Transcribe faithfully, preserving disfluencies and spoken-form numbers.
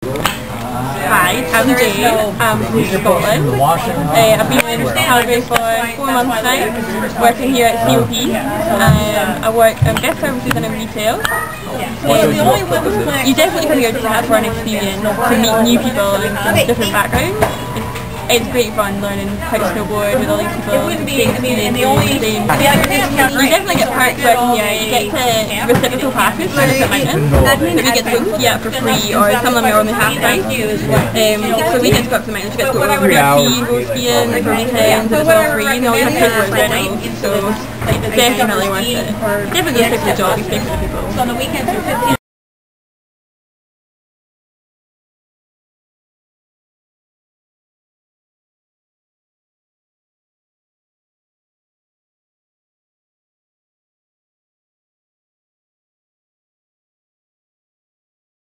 Hi, I'm Jade. I'm from Scotland. Uh, I've been in Calgary for four months now, working here at C O P. Um, I work in guest services and in retail. Um, you definitely come here to have for an experience, to meet new people and from different backgrounds. It's great fun learning how to snowboard with all these people. It wouldn't be, I mean, and the only thing. You definitely get perks working here. You get to reciprocal passes for different mountains. So we get to go ski up for free, or some of them are only half price. Um, so we get to go up to the mountains. You get to go over ski, go skiing for weekends. It's all free, and all you have to pay for is rental. So it's definitely worth it. Definitely go stick to the job, you stick to the people. So on the weekends are fifteen.